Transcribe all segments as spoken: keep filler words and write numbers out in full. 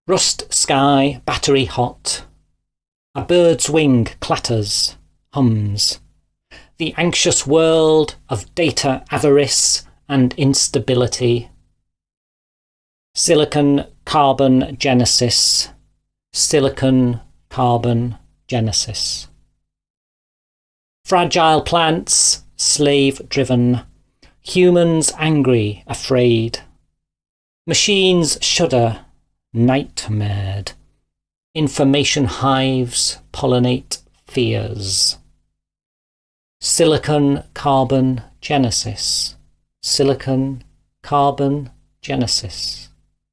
Rust sky battery hot. A bird's wing clatters, hums. The anxious world of data avarice and instability. Silicon carbon genesis. Silicon carbon genesis. Fragile plants, slave-driven. Humans angry, afraid. Machines shudder, nightmared. Information hives pollinate fears. Silicon carbon genesis. Silicon carbon genesis.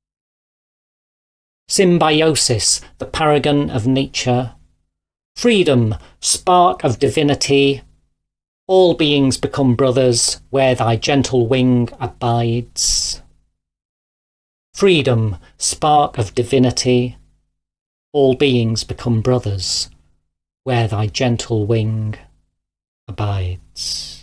Symbiosis, the paragon of nature. Freedom, spark of divinity. All beings become brothers where thy gentle wing abides. Freedom, spark of divinity. All beings become brothers where thy gentle wing abides.